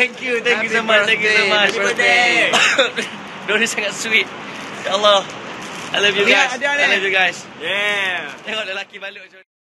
Thank you so much. Happy birthday. Diorang sangat sweet. Ya Allah. I love you guys. Adik. I love you guys. Yeah. Tengok lelaki balik macam